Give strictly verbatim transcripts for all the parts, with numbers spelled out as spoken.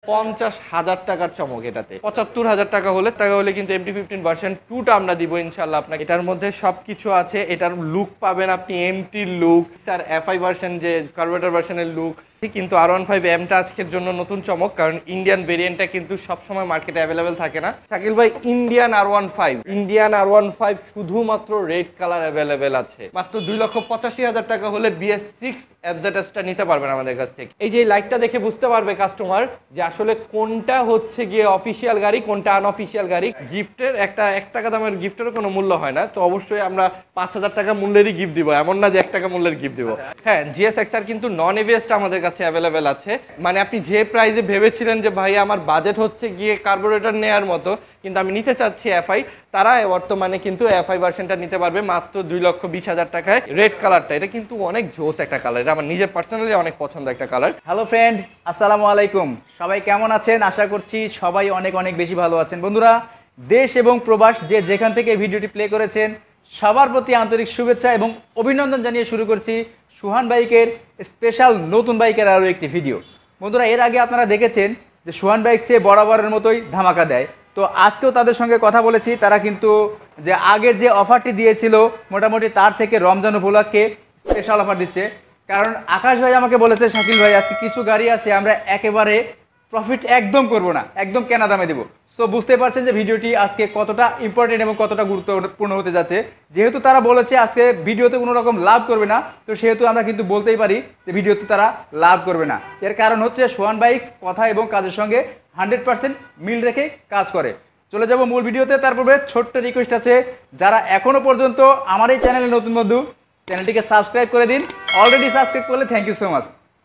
পঞ্চাশ হাজার টাকার চমক এটাতে। পঁচাত্তর হাজার টাকা হলে টাকা হলে কিন্তু এমটি ফিফটিন ভার্সন টুটা আমরা দিব ইনশাল্লাহ আপনাকে। এটার মধ্যে সবকিছু আছে, এটার লুক পাবেন আপনি এমটির লুক, স্যার এফআই ভার্সন যে কার্বোরেটর ভার্সনের লুক। কিন্তু আর ওয়ান ফাইভ এমটা আজকের জন্য নতুন চমক, কারণ ইন্ডিয়ান ভেরিয়েন্টটা কিন্তু সবসময় মার্কেটে অ্যাভেলেবেল থাকে না। শাকিল ভাই, Indian R one five Indian R one five শুধুমাত্র রেড কালার অ্যাভেলেবেল আছে। মাত্র দুই লক্ষ পঁচাশি হাজার টাকা হলে বিএস সিক্স এফজেডএসটা নিতে পারবেন আমাদের কাছ থেকে। এই যে লাইটটা দেখে বুঝতে পারবে কাস্টমার যে আসলে কোনটা হচ্ছে গিয়ে অফিসিয়াল গাড়ি, কোনটা আনঅফিসিয়াল গাড়ি। গিফটের একটা এক টাকা দামের গিফটেরও কোনো মূল্য হয় না, তো অবশ্যই আমরা পাঁচ হাজার টাকা মূল্যেরই গিফট দিব, এমন না যে এক টাকা মূল্যের গিফট দিব। হ্যাঁ, জিএসএক্সআর কিন্তু নন এভিএসটা আমাদের কাছে অ্যাভেলেবেল আছে। মানে আপনি যে প্রাইসে ভেবেছিলেন যে ভাই আমার বাজেট হচ্ছে গিয়ে কার্বোরেটর নেওয়ার মতো, কিন্তু আমি নিতে চাচ্ছি এফআই, তারা বর্তমানে কিন্তু এফআই ভার্সনটা নিতে পারবে মাত্র দুই লক্ষ বিশ হাজার টাকায়। রেড কালারটা, এটা কিন্তু অনেক জোস একটা কালার, এটা আমার নিজের পার্সোনালি অনেক পছন্দ একটা কালার। হ্যালো ফ্রেন্ড, আসসালামু আলাইকুম। সবাই কেমন আছেন? আশা করছি সবাই অনেক অনেক বেশি ভালো আছেন। বন্ধুরা, দেশ এবং প্রবাস যে যেখান থেকে ভিডিওটি প্লে করেছেন সবার প্রতি আন্তরিক শুভেচ্ছা এবং অভিনন্দন জানিয়ে শুরু করছি সোহান বাইকের স্পেশাল নতুন বাইকের আরও একটি ভিডিও। বন্ধুরা, এর আগে আপনারা দেখেছেন যে সোহান বাইক সে বরাবরের মতোই ধামাকা দেয়, তো আজকেও তাদের সঙ্গে কথা বলেছি। তারা কিন্তু যে আগের যে অফারটি দিয়েছিল মোটামুটি তার থেকে রমজান উপলক্ষে স্পেশাল অফার দিচ্ছে। কারণ আকাশ ভাই আমাকে বলেছে, শাকিল ভাই আজকে কিছু গাড়ি আছে আমরা একেবারে প্রফিট একদম করব না, একদম কেনা দামে দেবো। সো বুঝতে পারছেন যে ভিডিওটি আজকে কতটা ইম্পর্টেন্ট এবং কতটা গুরুত্বপূর্ণ হতে যাচ্ছে। যেহেতু তারা বলেছে আজকে ভিডিওতে কোনো রকম লাভ করবে না, তো সেহেতু আমরা কিন্তু বলতেই পারি যে ভিডিওতে তারা লাভ করবে না। এর কারণ হচ্ছে সোহান বাইকস কথা এবং কাজের সঙ্গে হান্ড্রেড পার্সেন্ট মিল রেখে কাজ করে। চলে যাব মূল ভিডিওতে। তারপরে ছোট্ট রিকোয়েস্ট আছে, যারা এখনো পর্যন্ত আমার এই চ্যানেলে নতুন বন্ধু, চ্যানেলটিকে সাবস্ক্রাইব করে দিন। অলরেডি সাবস্ক্রাইব করলে থ্যাংক ইউ সো মাচ।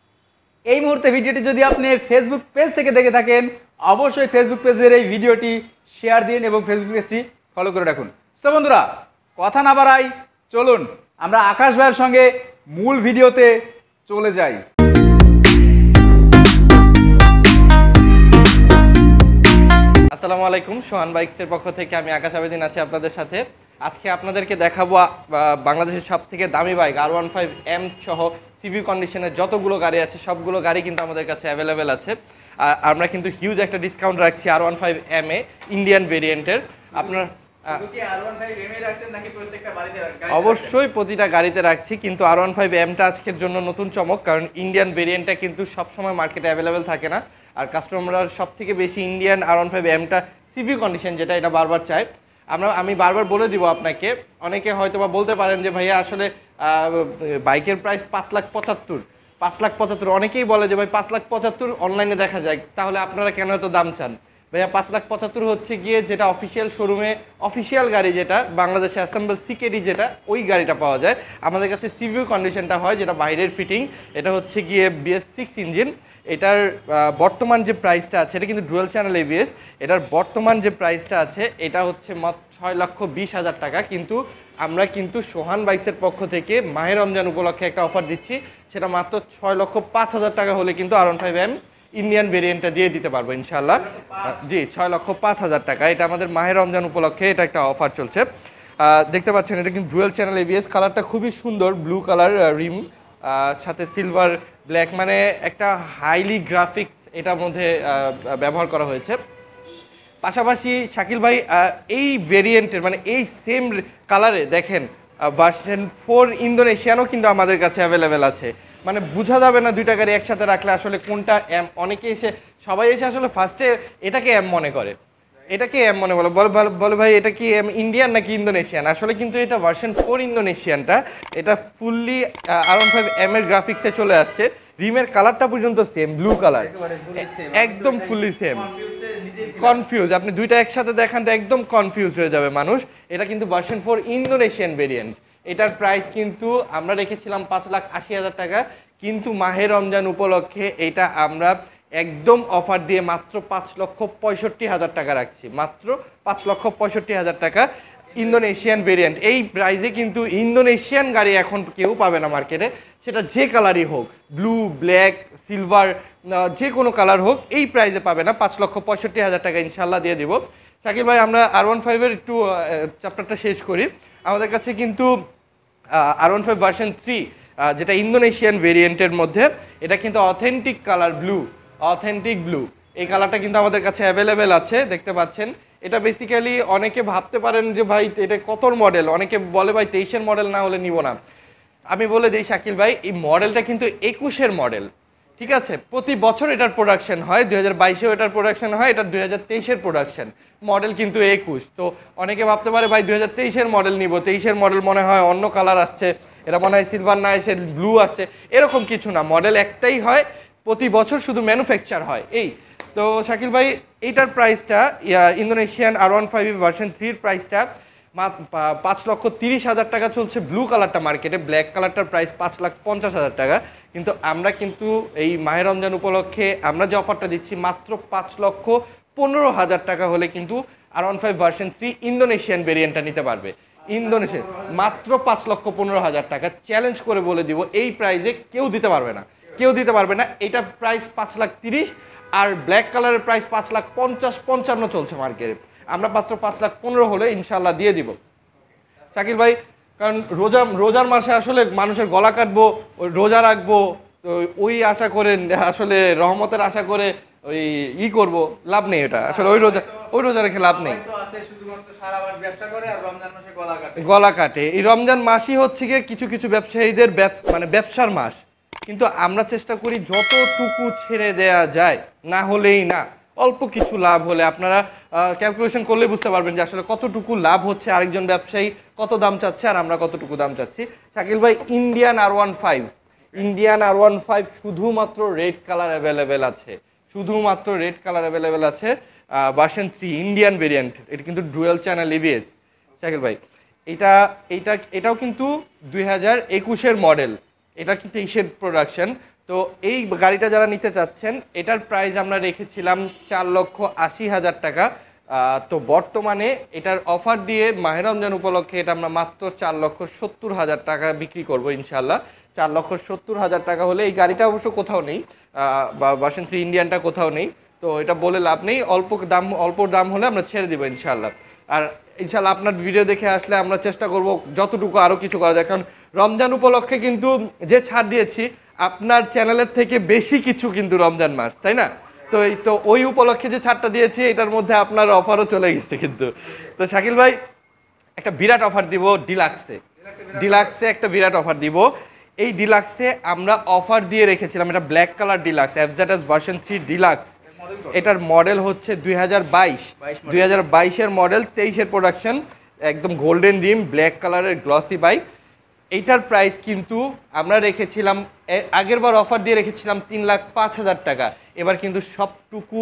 এই মুহূর্তে ভিডিওটি যদি আপনি ফেসবুক পেজ থেকে দেখে থাকেন, অবশ্যই ফেসবুক পেজের এই ভিডিওটি শেয়ার দিন এবং ফেসবুক পেজটি ফলো করে রাখুন। তো বন্ধুরা, কথা না বাড়াই, চলুন আমরা আকাশ ভাইয়ের সঙ্গে মূল ভিডিওতে চলে যাই। আসসালামু আলাইকুম, সোহান বাইকসের পক্ষ থেকে আমি আকাশ আবেদিন আছি আপনাদের সাথে। আজকে আপনাদেরকে দেখাবো বাংলাদেশের সব থেকে দামি bike R one five M সহ সিভি কন্ডিশনের যতগুলো গাড়ি আছে সবগুলো গাড়ি কিন্তু আমাদের কাছে অ্যাভেলেবেল আছে। আর আমরা কিন্তু হিউজ একটা ডিসকাউন্ট রাখছি আর ওয়ান ফাইভ এম এ ইন্ডিয়ান ভেরিয়েন্টের। আপনার অবশ্যই প্রতিটা গাড়িতে রাখছি, কিন্তু আর ওয়ান ফাইভ এমটা আজকের জন্য নতুন চমক, কারণ ইন্ডিয়ান ভেরিয়েন্টটা কিন্তু সবসময় মার্কেটে অ্যাভেলেবেল থাকে না। আর কাস্টমাররা সব থেকে বেশি ইন্ডিয়ান আর ওয়ান ফাইভ এমটা সিভি কন্ডিশন যেটা, এটা বারবার চায়। আমরা আমি বারবার বলে দিব আপনাকে, অনেকে হয়তো বা বলতে পারেন যে ভাইয়া আসলে বাইকের প্রাইস পাঁচ লাখ পঁচাত্তর পাঁচ লাখ পঁচাত্তর অনেকেই বলে যে ভাই পাঁচ লাখ পঁচাত্তর অনলাইনে দেখা যায়, তাহলে আপনারা কেন এত দাম চান? ভাইয়া পাঁচ লাখ পঁচাত্তর হচ্ছে গিয়ে যেটা অফিসিয়াল শোরুমে অফিসিয়াল গাড়ি, যেটা বাংলাদেশে অ্যাসেম্বল সিকেডি যেটা, ওই গাড়িটা পাওয়া যায়। আমাদের কাছে সিভিউ কন্ডিশনটা হয় যেটা বাইরের ফিটিং, এটা হচ্ছে গিয়ে বিএস সিক্স ইঞ্জিন। এটার বর্তমান যে প্রাইসটা আছে, এটা কিন্তু ডুয়েল চ্যানেল এবিএস, এটার বর্তমান যে প্রাইসটা আছে এটা হচ্ছে মাত্র ছয় লক্ষ বিশ হাজার টাকা। কিন্তু আমরা কিন্তু সোহান বাইকসের পক্ষ থেকে মাহে রমজান উপলক্ষে একটা অফার দিচ্ছি, সেটা মাত্র ছয় লক্ষ পাঁচ হাজার টাকা হলে কিন্তু R one five M Indian ভেরিয়েন্টটা দিয়ে দিতে পারবো ইনশাল্লাহ। জি, ছয় লক্ষ পাঁচ হাজার টাকা, এটা আমাদের মাহে রমজান উপলক্ষে এটা একটা অফার চলছে। দেখতে পাচ্ছেন এটা কিন্তু ডুয়েল চ্যানেল এবিএস, কালারটা খুবই সুন্দর, ব্লু কালার রিম সাথে সিলভার ব্ল্যাক, মানে একটা হাইলি গ্রাফিক এটার মধ্যে ব্যবহার করা হয়েছে। পাশাপাশি শাকিল ভাই এই ভেরিয়েন্টের মানে এই সেম কালারে দেখেন ভার্সন ফোর ইন্দোনেশিয়ানও কিন্তু আমাদের কাছে অ্যাভেলেবেল আছে। মানে বোঝা যাবে না দুইটা গাড়ি একসাথে রাখলে আসলে কোনটা এম। অনেকে এসে সবাই এসে আসলে ফার্স্টে এটাকে এম মনে করে, এটাকে এম মনে বলে বলে ভাই এটা কি এম ইন্ডিয়ান নাকি ইন্দোনেশিয়ান। আসলে কিন্তু এটা ভার্সন ফোর ইন্দোনেশিয়ানটা, এটা fully R one five M এর গ্রাফিক্সে চলে আসছে। রিমের কালারটা পর্যন্ত সেম, ব্লু কালার, একদম ফুললি সেম। কনফিউজ, আপনি দুইটা একসাথে দেখান তো একদম কনফিউজ হয়ে যাবে মানুষ। এটা কিন্তু ভার্সন ফোর ইন্দোনেশিয়ান ভেরিয়েন্ট। এটার প্রাইস কিন্তু আমরা রেখেছিলাম পাঁচ লাখ আশি হাজার টাকা, কিন্তু মাহে রমজান উপলক্ষে এটা আমরা একদম অফার দিয়ে মাত্র পাঁচ লক্ষ পঁয়ষট্টি হাজার টাকা রাখছি, মাত্র পাঁচ লক্ষ পঁয়ষট্টি হাজার টাকা ইন্দোনেশিয়ান ভেরিয়েন্ট। এই প্রাইসে কিন্তু ইন্দোনেশিয়ান গাড়ি এখন কেউ পাবে না মার্কেটে, সেটা যে কালারই হোক, ব্লু, ব্ল্যাক, সিলভার, যে কোনো কালার হোক, এই প্রাইসে পাবে না। পাঁচ লক্ষ পঁয়ষট্টি হাজার টাকা ইনশাল্লাহ দিয়ে দিব। শাকিল ভাই, আমরা আর ওয়ান ফাইভের একটু চ্যাপ্টারটা শেষ করি। আমাদের কাছে কিন্তু R one five version three যেটা ইন্দোনেশিয়ান ভেরিয়েন্টের মধ্যে, এটা কিন্তু authentic colour blue, authentic blue, এই কালারটা কিন্তু আমাদের কাছে অ্যাভেলেবেল আছে, দেখতে পাচ্ছেন। এটা বেসিক্যালি অনেকে ভাবতে পারেন যে ভাই এটা কতর মডেল, অনেকে বলে ভাই তেইশের মডেল না হলে নিব না। আমি বলে দিই শাকিল ভাই, এই মডেলটা কিন্তু একুশের মডেল, ঠিক আছে। প্রতি বছর এটার প্রোডাকশন হয়, দুই হাজার বাইশেও এটার প্রোডাকশন হয়, এটা দুই হাজার তেইশের প্রোডাকশন, মডেল কিন্তু একুশ। তো অনেকে ভাবতে পারে ভাই দুই হাজার তেইশের মডেল নিব, তেইশের মডেল মনে হয় অন্য কালার আসছে, এটা মনে হয় সিলভার না এসে ব্লু আসছে, এরকম কিছু না, মডেল একটাই হয়, প্রতি বছর শুধু ম্যানুফ্যাকচার হয় এই। তো শাকিল ভাই এইটার প্রাইসটা Indonesian R one five version থ্রির প্রাইসটা পাঁচ লক্ষ তিরিশ হাজার টাকা চলছে ব্লু কালারটা মার্কেটে, ব্ল্যাক কালারটার প্রাইস পাঁচ লাখ পঞ্চাশ হাজার টাকা। কিন্তু আমরা কিন্তু এই মাহে রমজান উপলক্ষে আমরা যে অফারটা দিচ্ছি মাত্র পাঁচ লক্ষ পনেরো হাজার টাকা হলে কিন্তু R one five version three Indonesian ভেরিয়েন্টটা নিতে পারবে। ইন্দোনেশিয়ান মাত্র পাঁচ লক্ষ পনেরো হাজার টাকা, চ্যালেঞ্জ করে বলে দিব এই প্রাইসে কেউ দিতে পারবে না, কেউ দিতে পারবে না। এটা প্রাইস পাঁচ লাখ তিরিশ, আর ব্ল্যাক কালারের প্রাইস পাঁচ লাখ পঞ্চাশ পঞ্চান্ন চলছে মার্কেটে, আমরা মাত্র পাঁচ লাখ পনেরো হলে ইনশাল্লাহ দিয়ে দিব শাকিল ভাই। কারণ রোজা রোজার মাসে আসলে মানুষের গলা কাটবো, ওই রোজা রাখবো, তো ওই আশা করে আসলে রহমতের আশা করে ওই ই করবো, লাভ নেই এটা আসলে, ওই রোজা ওই রোজা রেখে লাভ নেই, গলা কাটে। এই রমজান মাসই হচ্ছে গিয়ে কিছু কিছু ব্যবসায়ীদের মানে ব্যবসার মাস, কিন্তু আমরা চেষ্টা করি যতটুকু ছেড়ে দেয়া যায়, না হলেই না, অল্প কিছু লাভ হলে আপনারা ক্যালকুলেশন করলে বুঝতে পারবেন যে আসলে কতটুকু লাভ হচ্ছে, আরেকজন ব্যবসায়ী কত দাম চাচ্ছে আর আমরা কতটুকু দাম চাচ্ছি। শাকিল ভাই Indian R one five Indian R one five শুধুমাত্র রেড কালার অ্যাভেলেবেল আছে, শুধুমাত্র রেড কালার অ্যাভেলেবেল আছে, ভার্সন থ্রি ইন্ডিয়ান ভেরিয়েন্ট, এটা কিন্তু ডুয়েল চ্যানেল ইবিএস। শাকিল ভাই এটা এইটা এটাও কিন্তু দুই হাজার একুশের মডেল, এটা কিন্তু তেইশের প্রোডাকশন। তো এই গাড়িটা যারা নিতে চাচ্ছেন এটার প্রাইস আমরা রেখেছিলাম চার লক্ষ আশি হাজার টাকা, তো বর্তমানে এটার অফার দিয়ে মাহে রমজান উপলক্ষে এটা আমরা মাত্র চার লক্ষ সত্তর হাজার টাকা বিক্রি করবো ইনশাল্লাহ। চার লক্ষ সত্তর হাজার টাকা হলে, এই গাড়িটা অবশ্য কোথাও নেই, বা ভার্সন থ্রি ইন্ডিয়ানটা কোথাও নেই, তো এটা বলে লাভ নেই, অল্প দাম অল্প দাম হলে আমরা ছেড়ে দেবো ইনশাল্লাহ। আর ইনশাল্লাহ আপনার ভিডিও দেখে আসলে আমরা চেষ্টা করব যতটুকু আরও কিছু করা যায়, কারণ রমজান উপলক্ষে কিন্তু যে ছাড় দিয়েছি আপনার চ্যানেলের থেকে বেশি কিছু কিন্তু রমজান মাস, তাই না? তো এই তো ওই উপলক্ষে যে ছাড়টা দিয়েছি এটার মধ্যে আপনার অফারও চলে গেছে কিন্তু। তো শাকিল ভাই একটা বিরাট অফার দিব ডিলাক্সে, ডিলাক্সে একটা বিরাট অফার দিব। এই ডিলাক্সে আমরা অফার দিয়ে রেখেছিলাম, এটা black colour deluxe FZS version three deluxe, এটার মডেল হচ্ছে দুই হাজার বাইশ দুই হাজার বাইশের মডেল, তেইশের প্রোডাকশন, একদম গোল্ডেন রিম ব্ল্যাক কালারের গ্লসি বাইক। এইটার প্রাইস কিন্তু আমরা রেখেছিলাম আগের বার অফার দিয়ে রেখেছিলাম তিন লাখ পাঁচ হাজার টাকা, এবার কিন্তু সবটুকু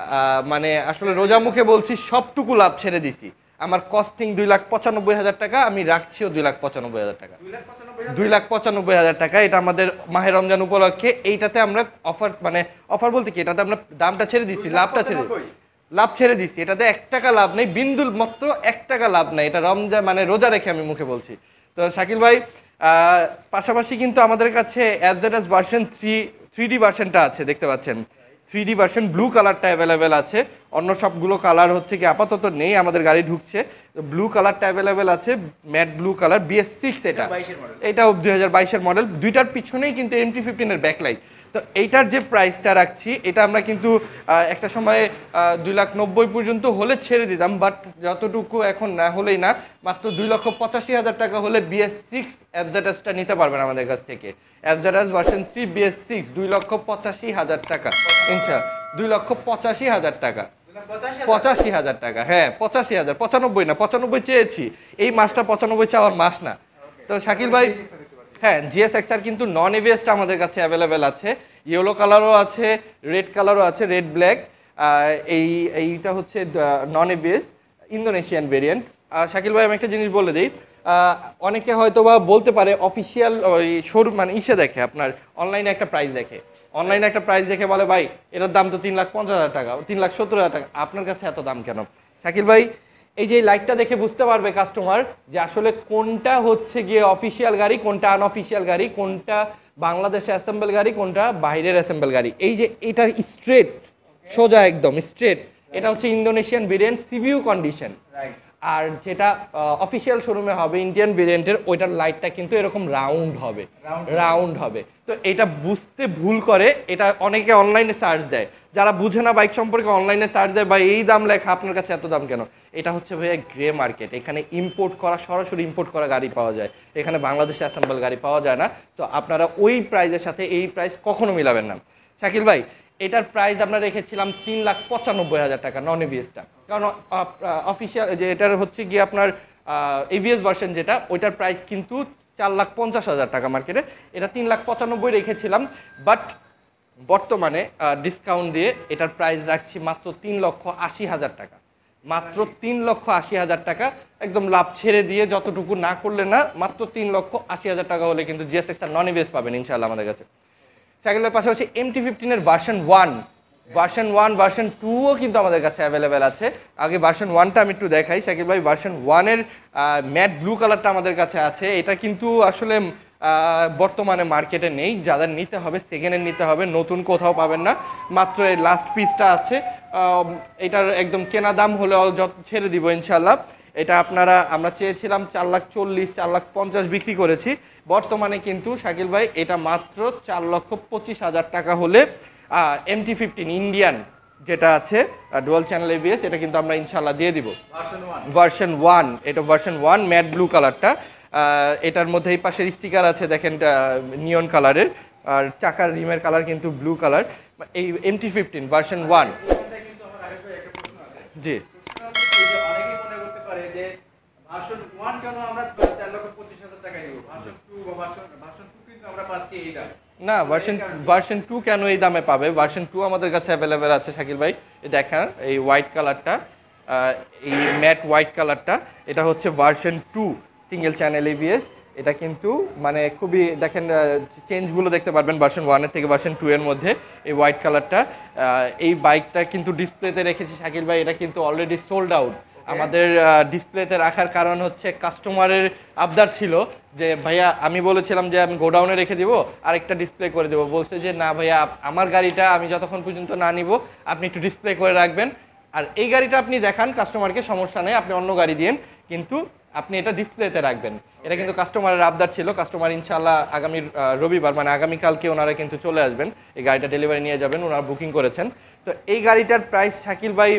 মানে আসলে রোজা মুখে বলছি সবটুকু লাভ ছেড়ে দিছি, আমার কস্টিং দুই লাখ পঁচানব্বই হাজার টাকা, আমি রাখছিও দুই লাখ পঁচানব্বই হাজার টাকা, দুই লাখ পঁচানব্বই হাজার টাকা। এটা আমাদের মাহে রমজান উপলক্ষে, এইটাতে আমরা অফার মানে অফার বলতে কি এটাতে আমরা দামটা ছেড়ে দিচ্ছি, লাভটা ছেড়ে লাভ ছেড়ে দিচ্ছি, এটাতে এক টাকা লাভ নেই, বিন্দুল মাত্র এক টাকা লাভ নেই, এটা রমজান মানে রোজা রেখে আমি মুখে বলছি। তো শাকিল ভাই পাশাপাশি কিন্তু আমাদের কাছে FZS version three three D ভার্সনটা আছে, দেখতে পাচ্ছেন থ্রি ডি ভার্সন ব্লু কালারটা অ্যাভেলেবেল আছে, অন্য সবগুলো কালার হচ্ছে কি আপাতত নেই, আমাদের গাড়ি ঢুকছে, ব্লু কালারটা অ্যাভেলেবেল আছে, matte blue colour BS six, এটা এটাও দুই হাজার বাইশের মডেল, দুইটার পিছনেই কিন্তু এমটি ফিফটিনের ব্যাকলাইট। তো এইটার যে প্রাইসটা রাখছি এটা আমরা কিন্তু একটা সময় দুই লাখ নব্বই পর্যন্ত হলে ছেড়ে দিতাম, বাট যতটুকু এখন না হলেই না, মাত্র দুই লক্ষ পঁচাশি হাজার টাকা হলে বিএস সিক্স এফজেডএসটা নিতে পারবেন আমাদের কাছ থেকে, FZS version three BS six দুই লক্ষ পঁচাশি হাজার টাকা ইনশা দুই লক্ষ পঁচাশি হাজার টাকা পঁচাশি হাজার টাকা হ্যাঁ পঁচাশি হাজার পঁচানব্বই না, পঁচানব্বই চেয়েছি, এই মাসটা পঁচানব্বই চাওয়ার মাস না। তো শাকিল ভাই হ্যাঁ জিএসএক্সআর কিন্তু নন এভিএসটা আমাদের কাছে অ্যাভেলেবেল আছে, ইয়েলো কালারও আছে, রেড কালারও আছে, রেড ব্ল্যাক, এই এইটা হচ্ছে non ABS Indonesian variant. Shakil ভাই আমি একটা জিনিস বলে দিই, অনেকে হয়তো বা বলতে পারে অফিসিয়াল ওই শোরুম মানে ইসে দেখে আপনার অনলাইনে একটা প্রাইস দেখে, অনলাইনে একটা প্রাইস দেখে বলে ভাই এটার দাম তো তিন লাখ পঞ্চাশ হাজার টাকা, তিন লাখ সত্তর হাজার টাকা, আপনার কাছে এত দাম কেন? শাকিল ভাই এই যে লাইটটা দেখে বুঝতে পারবে কাস্টমার যে আসলে কোনটা হচ্ছে গিয়ে অফিসিয়াল গাড়ি, কোনটা আনঅফিসিয়াল গাড়ি, কোনটা বাংলাদেশে অ্যাসেম্বল গাড়ি, কোনটা বাইরের অ্যাসেম্বল গাড়ি। এই যে এটা স্ট্রেট সোজা একদম স্ট্রেট, এটা হচ্ছে ইন্দোনেশিয়ান ভেরিয়েন্ট সিভিউ কন্ডিশন, আর যেটা অফিসিয়াল শোরুমে হবে ইন্ডিয়ান ভেরিয়েন্টের ওইটার লাইটটা কিন্তু এরকম রাউন্ড হবে, রাউন্ড হবে। তো এটা বুঝতে ভুল করে, এটা অনেকে অনলাইনে সার্চ দেয় যারা বুঝে না বাইক সম্পর্কে অনলাইনে সার্চ দেয় বা এই দাম লেখা আপনার কাছে এত দাম কেন, এটা হচ্ছে ভাইয়া গ্রে মার্কেট। এখানে ইম্পোর্ট করা, সরাসরি ইম্পোর্ট করা গাড়ি পাওয়া যায়, এখানে বাংলাদেশে অ্যাসেম্বল গাড়ি পাওয়া যায় না। তো আপনারা ওই প্রাইসের সাথে এই প্রাইস কখনো মিলাবেন না। শাকিল ভাই, এটার প্রাইস আমরা রেখেছিলাম তিন লাখ পঁচানব্বই হাজার টাকা নন এবিএসটা, কারণ অফিসিয়াল যে এটার হচ্ছে গিয়ে আপনার এবিএস ভার্সন যেটা, ওইটার প্রাইস কিন্তু চার লাখ পঞ্চাশ হাজার টাকা মার্কেটে, এটা তিন লাখ পঁচানব্বই রেখেছিলাম। বাট বর্তমানে ডিসকাউন্ট দিয়ে এটার প্রাইস রাখছি মাত্র তিন লক্ষ আশি হাজার টাকা, মাত্র তিন লক্ষ আশি হাজার টাকা, একদম লাভ ছেড়ে দিয়ে যতটুকু না করলে না, মাত্র তিন লক্ষ আশি হাজার টাকা হলে কিন্তু জিএসএক্সআর নন এবিএস পাবেন ইনশাআল্লাহ আমাদের কাছে। সাইকেলের পাশাপাশি এমটি ফিফটিনের version one, version one version টুও কিন্তু আমাদের কাছে অ্যাভেলেবেল আছে। আগে ভার্সন ওয়ানটা আমি একটু দেখাই শাকিল ভাই। ভার্সন ওয়ানের ম্যাট ব্লু কালারটা আমাদের কাছে আছে, এটা কিন্তু আসলে বর্তমানে মার্কেটে নেই, যাদের নিতে হবে সেকেন্ডের নিতে হবে, নতুন কোথাও পাবেন না, মাত্র এই লাস্ট পিসটা আছে। এটার একদম কেনা দাম হলে যত ছেড়ে দিব ইনশাল্লাহ। এটা আপনারা, আমরা চেয়েছিলাম চার লাখ চল্লিশ চার লাখ পঞ্চাশ বিক্রি করেছি, বর্তমানে কিন্তু শাকিল ভাই এটা মাত্র চার লক্ষ পঁচিশ হাজার টাকা হলে এমটি ফিফটিন ইন্ডিয়ান যেটা আছে ডুয়াল চ্যানেল এবিএস, এটা কিন্তু আমরা ইনশাল্লাহ দিয়ে দিব। ভার্সন ওয়ান, এটা ভার্সন ওয়ান ম্যাট ব্লু কালারটা, এটার মধ্যে এই পাশের স্টিকার আছে দেখেন নিয়ন কালারের, আর চাকার রিমের কালার কিন্তু ব্লু কালার। এই এমটি ফিফটিন ভার্সন ওয়ান। জি, না ভার্সন ভার্সন টু কেন এই দামে পাবে? ভার্সন টু আমাদের কাছে অ্যাভেলেবেল আছে শাকিল ভাই। দেখেন এই হোয়াইট কালারটা, এই ম্যাট হোয়াইট কালারটা, এটা হচ্ছে version two single channel ABS. এটা কিন্তু মানে খুবই দেখেন চেঞ্জগুলো দেখতে পারবেন ভার্সন ওয়ানের থেকে ভার্সন টু এর মধ্যে। এই হোয়াইট কালারটা, এই বাইকটা কিন্তু ডিসপ্লেতে রেখেছি শাকিল ভাই, এটা কিন্তু অলরেডি সোল্ড আউট। আমাদের ডিসপ্লেতে রাখার কারণ হচ্ছে কাস্টমারের আবদার ছিল যে ভাইয়া, আমি বলেছিলাম যে আমি গোডাউনে রেখে দিব, আরেকটা ডিসপ্লে করে দেবো, বলছে যে না ভাইয়া আমার গাড়িটা আমি যতক্ষণ পর্যন্ত না নিব আপনি একটু ডিসপ্লে করে রাখবেন, আর এই গাড়িটা আপনি দেখান কাস্টমারকে, সমস্যা নেই, আপনি অন্য গাড়ি দিন, কিন্তু আপনি এটা ডিসপ্লেতে রাখবেন। এটা কিন্তু কাস্টমারের আবদার ছিল। কাস্টমার ইনশাআল্লাহ আগামী রবিবার মানে আগামীকালকে ওনারা কিন্তু চলে আসবেন, এই গাড়িটা ডেলিভারি নিয়ে যাবেন, ওনারা বুকিং করেছেন। তো এই গাড়িটার প্রাইস শাকিল ভাই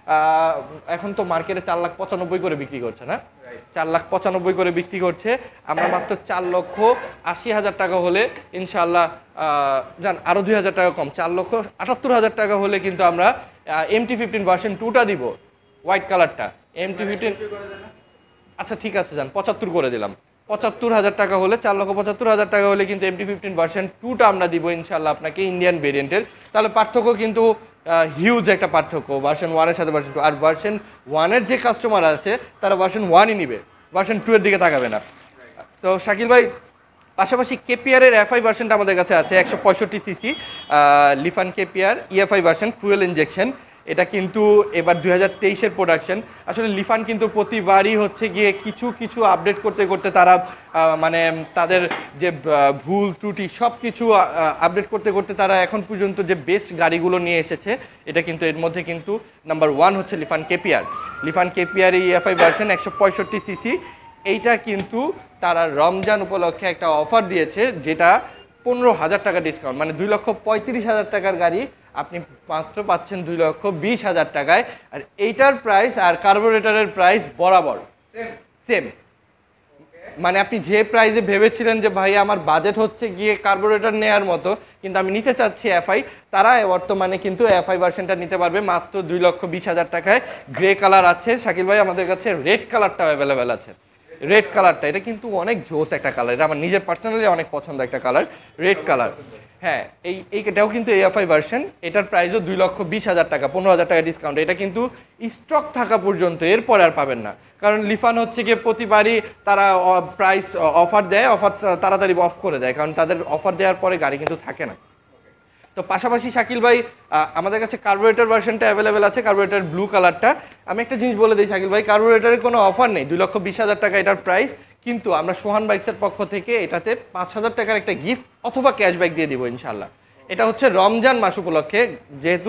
এখন তো মার্কেটে চার লাখ পঁচানব্বই করে বিক্রি করছে না, চার লাখ পঁচানব্বই করে বিক্রি করছে। আমরা মাত্র চার লক্ষ আশি হাজার টাকা হলে ইনশাআল্লাহ জান আরো দুই হাজার টাকা কম, চার লক্ষ আটাত্তর হাজার টাকা হলে কিন্তু আমরা এমটি ফিফটিন ভার্সন টুটা দিব, হোয়াইট কালারটা এমটি ফিফটিন। আচ্ছা ঠিক আছে যান, পঁচাত্তর করে দিলাম, পঁচাত্তর হাজার টাকা হলে, চার লক্ষ পঁচাত্তর হাজার টাকা হলে কিন্তু এমটি ফিফটিন ভার্সন টুটা আমরা দিব ইনশাআল্লাহ আপনাকে ইন্ডিয়ান ভেরিয়েন্টের। তাহলে পার্থক্য কিন্তু হিউজ একটা পার্থক্য ভার্সন ওয়ানের সাথে ভার্সন টু। আর ভার্সন ওয়ানের যে কাস্টমার আছে তারা ভার্সন ওয়ানই নিবে, ভার্সন টু এর দিকে তাকাবে না। তো শাকিল ভাই পাশাপাশি কেপিআরের এফআই ভার্সনটা আমাদের কাছে আছে, একশো পঁয়ষট্টি CC Lifan KPR EFI version fuel injection. এটা কিন্তু এবার দুই হাজার তেইশের প্রোডাকশন। আসলে লিফান কিন্তু প্রতিবারই হচ্ছে গিয়ে কিছু কিছু আপডেট করতে করতে তারা মানে তাদের যে ভুল ত্রুটি সব কিছু আপডেট করতে করতে তারা এখন পর্যন্ত যে বেস্ট গাড়িগুলো নিয়ে এসেছে, এটা কিন্তু এর মধ্যে কিন্তু নাম্বার ওয়ান হচ্ছে Lifan KPR. Lifan KPR EFI version একশো পঁয়ষট্টি সিসি, এইটা কিন্তু তারা রমজান উপলক্ষে একটা অফার দিয়েছে, যেটা পনেরো হাজার টাকা ডিসকাউন্ট, মানে দুই লক্ষ পঁয়ত্রিশ হাজার টাকার গাড়ি আপনি মাত্র পাচ্ছেন দুই লক্ষ বিশ হাজার টাকায়। আর এইটার প্রাইস আর কার্বোরেটরের প্রাইস বরাবর সেম, মানে আপনি যে প্রাইসে ভেবেছিলেন যে ভাই আমার বাজেট হচ্ছে গিয়ে কার্বোরেটর নেওয়ার মতো, কিন্তু আমি নিতে চাচ্ছি এফআই, তারা বর্তমানে কিন্তু এফআই ভার্সনটা নিতে পারবে মাত্র দুই লক্ষ বিশ হাজার টাকায়। গ্রে কালার আছে শাকিল ভাই আমাদের কাছে, রেড কালারটাও অ্যাভেলেবেল আছে। রেড কালারটা এটা কিন্তু অনেক জোস একটা কালার, এটা আমার নিজের পার্সোনালি অনেক পছন্দ একটা কালার, রেড কালার। হ্যাঁ, এই এইটাও কিন্তু এএফআই ভার্সন, এটার প্রাইসও দুই লক্ষ বিশ হাজার টাকা, পনেরো হাজার টাকা ডিসকাউন্ট। এটা কিন্তু স্টক থাকা পর্যন্ত, এরপরে আর পাবেন না, কারণ লিফান হচ্ছে গিয়ে প্রতিবারই তারা প্রাইস অফার দেয়, অফার তাড়াতাড়ি অফ করে দেয়, কারণ তাদের অফার দেওয়ার পরে গাড়ি কিন্তু থাকে না। তো পাশাপাশি শাকিল ভাই আমাদের কাছে কার্বোরেটর ভার্সনটা অ্যাভেলেবেল আছে, কার্বোরেটর ব্লু কালারটা। আমি একটা জিনিস বলে দিই শাকিল ভাই, কার্বোরেটরের কোনো অফার নেই, দুই লক্ষ বিশ হাজার টাকা এটার প্রাইস, কিন্তু আমরা সোহান বাইকসের পক্ষ থেকে এটাতে পাঁচ হাজার টাকার একটা গিফট অথবা ক্যাশব্যাক দিয়ে দিব ইনশাল্লাহ। এটা হচ্ছে রমজান মাস উপলক্ষে, যেহেতু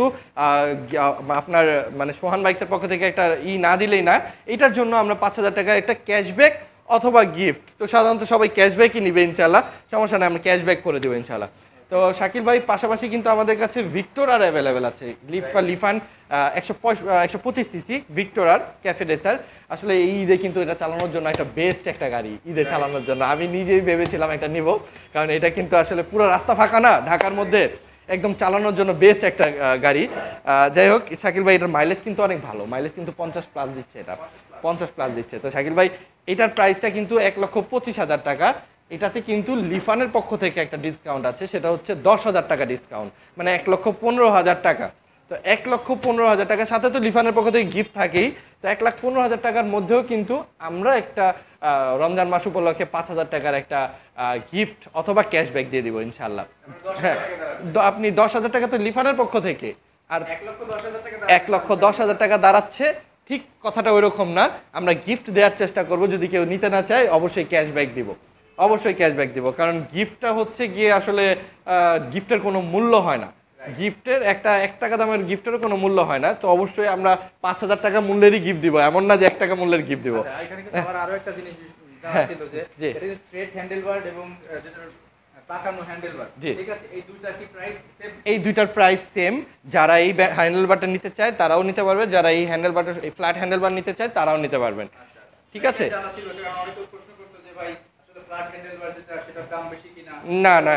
আপনার মানে সোহান বাইকসের পক্ষ থেকে একটা ই না দিলেই না, এটার জন্য আমরা পাঁচ হাজার টাকার একটা ক্যাশব্যাক অথবা গিফট, তো সাধারণত সবাই ক্যাশব্যাকই নিবে ইনশাল্লাহ, সমস্যা নেই, আমরা ক্যাশব্যাক করে দেবো ইনশাল্লাহ। তো শাকিল ভাই পাশাপাশি কিন্তু আমাদের কাছে ভিক্টর আর অ্যাভেলেবেল আছে, লিফা লিফান একশো একশো পঁচিশ সিসি ভিক্টর আর ক্যাফে রেসার। আসলে এই ঈদে কিন্তু এটা চালানোর জন্য একটা বেস্ট একটা গাড়ি, ঈদে চালানোর জন্য আমি নিজেই ভেবেছিলাম একটা নিব, কারণ এটা কিন্তু আসলে পুরো রাস্তা ফাঁকা না ঢাকার মধ্যে, একদম চালানোর জন্য বেস্ট একটা গাড়ি। যাই হোক শাকিল ভাই এটার মাইলেজ কিন্তু অনেক ভালো, মাইলেজ কিন্তু পঞ্চাশ প্লাস দিচ্ছে, এটা পঞ্চাশ প্লাস দিচ্ছে। তো শাকিল ভাই এটার প্রাইসটা কিন্তু এক লক্ষ পঁচিশ হাজার টাকা। এটাতে কিন্তু লিফানের পক্ষ থেকে একটা ডিসকাউন্ট আছে, সেটা হচ্ছে দশ হাজার টাকা ডিসকাউন্ট, মানে এক লক্ষ পনেরো হাজার টাকা। তো এক লক্ষ পনেরো হাজার টাকার সাথে তো লিফানের পক্ষ থেকে গিফট থাকেই, তো এক লাখ পনেরো হাজার টাকার মধ্যেও কিন্তু আমরা একটা রমজান মাস উপলক্ষে পাঁচ হাজার টাকার একটা গিফট অথবা ক্যাশব্যাক দিয়ে দিব ইনশাল্লাহ। হ্যাঁ, আপনি দশ হাজার টাকা তো লিফানের পক্ষ থেকে, আর এক লক্ষ দশ হাজার টাকা দাঁড়াচ্ছে, ঠিক কথাটা ওই রকম না। আমরা গিফট দেওয়ার চেষ্টা করব, যদি কেউ নিতে না চায় অবশ্যই ক্যাশব্যাক দিব, অবশ্যই ক্যাশব্যাক দিব, কারণ গিফটটা হচ্ছে গিয়ে আসলে গিফটের কোনো মূল্য হয় না, গিফটের একটা এক টাকা দামের গিফটেরও কোনো মূল্য হয় না। তো অবশ্যই আমরা পাঁচ হাজার টাকা মূল্যেরই গিফট দিব, এমন না যে এক টাকা মূল্যের গিফট দিব। আরো একটা জিনিস জানা ছিল যে এটা স্ট্রেট হ্যান্ডেলবার এবং যেটা পাকানো হ্যান্ডেলবার, ঠিক আছে, এই দুইটার কি প্রাইস সেম? এই দুইটার প্রাইস সেম। যারা এই হ্যান্ডেলবারটা নিতে চায় তারাও নিতে পারবে, যারা এই হ্যান্ডেলবারটা এই ফ্ল্যাট হ্যান্ডেলবার নিতে চায় তারাও নিতে পারবেন, ঠিক আছে। জানা ছিল যে অনেকে প্রশ্ন করতে যে ভাই আসলে ফ্ল্যাট হ্যান্ডেলবার যেটা সেটার দাম বেশি কিনা? না না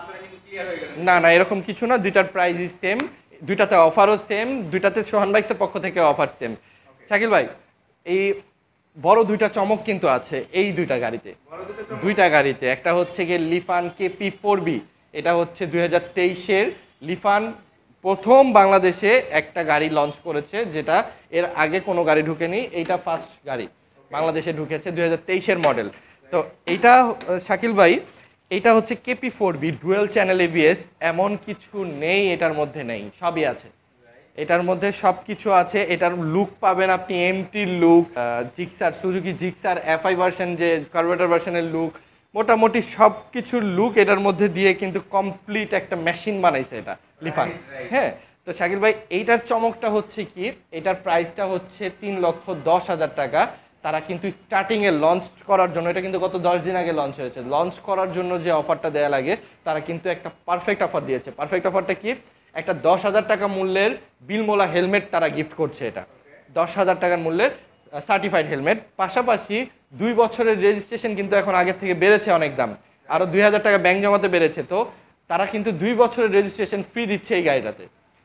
না না এরকম কিছু না, দুইটার প্রাইসই সেম, দুইটাতে অফারও সেম, দুইটাতে সোহান বাইকসের পক্ষ থেকে অফার সেম। শাকিল ভাই এই বড় দুইটা চমক কিন্তু আছে এই দুইটা গাড়িতে, দুইটা গাড়িতে একটা হচ্ছে গিয়ে লিফান কেপি ফোর বি, এটা হচ্ছে দুই হাজার তেইশের লিফান প্রথম বাংলাদেশে একটা গাড়ি লঞ্চ করেছে, যেটা এর আগে কোনো গাড়ি ঢুকেনি, এইটা ফার্স্ট গাড়ি বাংলাদেশে ঢুকেছে, দুই হাজার তেইশের মডেল। তো এইটা শাকিল ভাই এইটা হচ্ছে KP four B dual channel ABS, এমন কিছু নেই এটার মধ্যে, নেই, সবই আছে এটার মধ্যে, সব কিছু আছে। এটার লুক পাবেন আপনি MT look, Gixxer Suzuki Gixxer FI version যে কার্বোরেটর ভার্সনের লুক, মোটামুটি সব কিছুর লুক এটার মধ্যে দিয়ে কিন্তু কমপ্লিট একটা মেশিন বানাইছে এটা লিফান। হ্যাঁ, তো শাকিল ভাই এইটার চমকটা হচ্ছে কি, এটার প্রাইসটা হচ্ছে তিন লক্ষ দশ হাজার টাকা। তারা কিন্তু স্টার্টিংয়ে লঞ্চ করার জন্য, এটা কিন্তু গত দশ দিন আগে লঞ্চ হয়েছে, লঞ্চ করার জন্য যে অফারটা দেওয়া লাগে তারা কিন্তু একটা পারফেক্ট অফার দিয়েছে। পারফেক্ট অফারটা কি, একটা দশ হাজার টাকা মূল্যের বিলমোলা হেলমেট তারা গিফট করছে, এটা দশ হাজার টাকার মূল্যের সার্টিফাইড হেলমেট, পাশাপাশি দুই বছরের রেজিস্ট্রেশন কিন্তু এখন আগের থেকে বেড়েছে অনেক দাম, আরও দুই হাজার টাকা ব্যাংক জমাতে বেড়েছে, তো তারা কিন্তু দুই বছরের রেজিস্ট্রেশন ফ্রি দিচ্ছে এই গাড়িটাতে,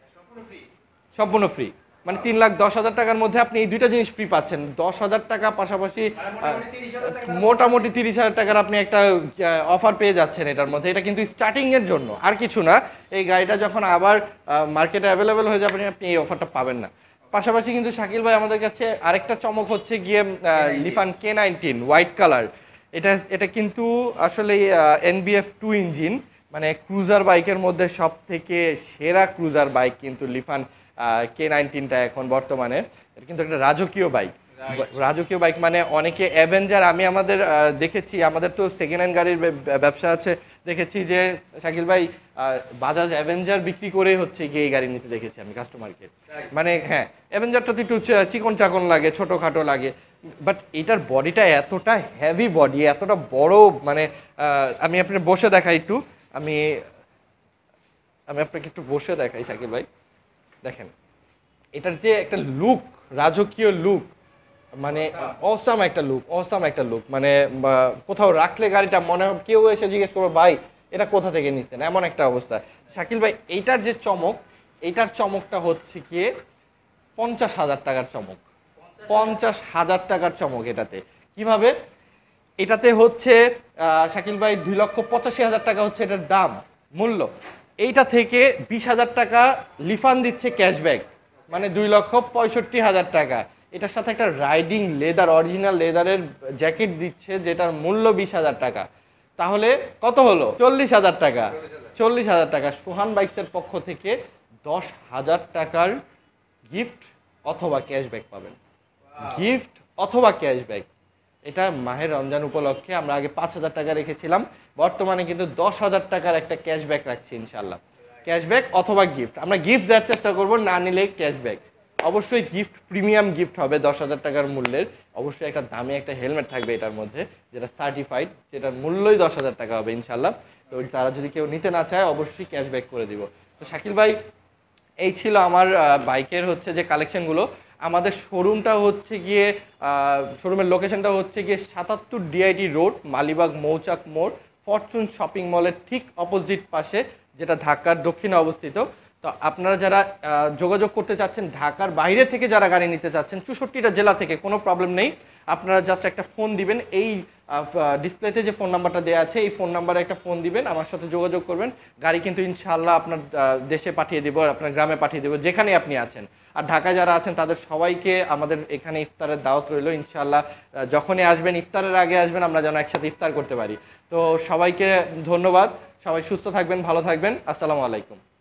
সম্পূর্ণ ফ্রি, মানে তিন লাখ দশ হাজার টাকার মধ্যে আপনি এই দুইটা জিনিস ফ্রি পাচ্ছেন, দশ হাজার টাকা পাশাপাশি মোটামুটি তিরিশ হাজার টাকার আপনি একটা অফার পেয়ে যাচ্ছেন এটার মধ্যে। এটা কিন্তু স্টার্টিং এর জন্য, আর কিছু না, এই গাড়িটা যখন আবার মার্কেটে অ্যাভেলেবেল হয়ে যাবে আপনি এই অফারটা পাবেন না। পাশাপাশি কিন্তু শাকিল ভাই আমাদের কাছে আরেকটা চমক হচ্ছে গিয়ে Lifan K nineteen white colour, এটা এটা কিন্তু আসলে এনবিএফ টু ইঞ্জিন, মানে ক্রুজার বাইকের মধ্যে সব থেকে সেরা ক্রুজার বাইক কিন্তু লিফান কে নাইনটিনটা এখন বর্তমানে। এটা কিন্তু একটা রাজকীয় বাইক, রাজকীয় বাইক মানে অনেকে অ্যাভেঞ্জার, আমি আমাদের দেখেছি, আমাদের তো সেকেন্ড হ্যান্ড গাড়ির ব্যবসা আছে, দেখেছি যে শাকিল ভাই বাজাজ অ্যাভেঞ্জার বিক্রি করে হচ্ছে গিয়ে এই গাড়ি নিতে দেখেছি আমি কাস্টমারকে, মানে হ্যাঁ অ্যাভেঞ্জারটা তো একটু চিকন চাকন লাগে, ছোটোখাটো লাগে, বাট এটার বডিটা এতটা হেভি বডি, এতটা বড়, মানে আমি আপনাকে বসে দেখাই একটু, আমি আমি আপনাকে একটু বসে দেখাই শাকিল ভাই, দেখেন এটার যে একটা লুক, রাজকীয় লুক, মানে অসাম একটা লুক, অসাম একটা লুক, মানে কোথাও রাখলে গাড়িটা মনে হয় কেউ এসে জিজ্ঞেস করবে ভাই এটা কোথা থেকে নিচ্ছেন, এমন একটা অবস্থা। শাকিল ভাই এইটার যে চমক, এইটার চমকটা হচ্ছে গিয়ে পঞ্চাশ হাজার টাকার চমক, পঞ্চাশ হাজার টাকার চমক এটাতে। কিভাবে, এটাতে হচ্ছে শাকিল ভাই দুই লক্ষ পঁচাশি হাজার টাকা হচ্ছে এটার দাম মূল্য, এইটা থেকে বিশ হাজার টাকা লিফান দিচ্ছে ক্যাশব্যাক, মানে দুই লক্ষ পঁয়ষট্টি হাজার টাকা। এটার সাথে একটা রাইডিং লেদার, অরিজিনাল লেদারের জ্যাকেট দিচ্ছে, যেটার মূল্য বিশ হাজার টাকা, তাহলে কত হলো, চল্লিশ হাজার টাকা, চল্লিশ হাজার টাকা। সোহান বাইকসের পক্ষ থেকে দশ হাজার টাকার গিফট অথবা ক্যাশব্যাক পাবেন, গিফট অথবা ক্যাশব্যাক। এটা মাহের রমজান উপলক্ষে আমরা আগে পাঁচ হাজার টাকা রেখেছিলাম, বর্তমানে কিন্তু দশ হাজার টাকার একটা ক্যাশব্যাক রাখছি ইনশাল্লাহ, ক্যাশব্যাক অথবা গিফট, আমরা গিফট দেওয়ার চেষ্টা করবো, না নিলে ক্যাশব্যাক। অবশ্যই গিফট প্রিমিয়াম গিফট হবে দশ হাজার টাকার মূল্যের, অবশ্যই একটা দামি একটা হেলমেট থাকবে এটার মধ্যে, যেটা সার্টিফাইড, যেটার মূল্যই দশ হাজার টাকা হবে ইনশাল্লাহ। তো তারা যদি কেউ নিতে না চায় অবশ্যই ক্যাশব্যাক করে দিব। তো শাকিল ভাই, এই ছিল আমার বাইকের হচ্ছে যে কালেকশনগুলো। আমাদের শোরুমটা হচ্ছে গিয়ে শোরুমের লোকেশনটা হচ্ছে গিয়ে সাতাত্তর ডিআইটি রোড, মালিবাগ মৌচাক মোড়, ফরচুন শপিং মলের ঠিক অপোজিট পাশে, যেটা ঢাকার দক্ষিণে অবস্থিত। তো আপনারা যারা যোগাযোগ করতে চাচ্ছেন, ঢাকার বাইরে থেকে যারা গাড়ি নিতে চাচ্ছেন, চৌষট্টিটা জেলা থেকে, কোনো প্রবলেম নেই। আপনারা জাস্ট একটা ফোন দিবেন, এই ডিসপ্লেতে যে ফোন নাম্বারটা দেওয়া আছে এই ফোন নাম্বারে একটা ফোন দিবেন, আমার সাথে যোগাযোগ করবেন। গাড়ি কিন্তু ইনশাআল্লাহ আপনার দেশে পাঠিয়ে দেবো, আপনার গ্রামে পাঠিয়ে দেবো, যেখানে আপনি আছেন। আর ঢাকায় যারা আছেন তাদের সবাইকে আমাদের এখানে ইফতারের দাওয়াত রইল। ইনশাআল্লাহ যখনই আসবেন, ইফতারের আগে আসবেন, আমরা যেন একসাথে ইফতার করতে পারি। তো সবাইকে ধন্যবাদ, সবাই সুস্থ থাকবেন, ভালো থাকবেন, আসসালামু আলাইকুম।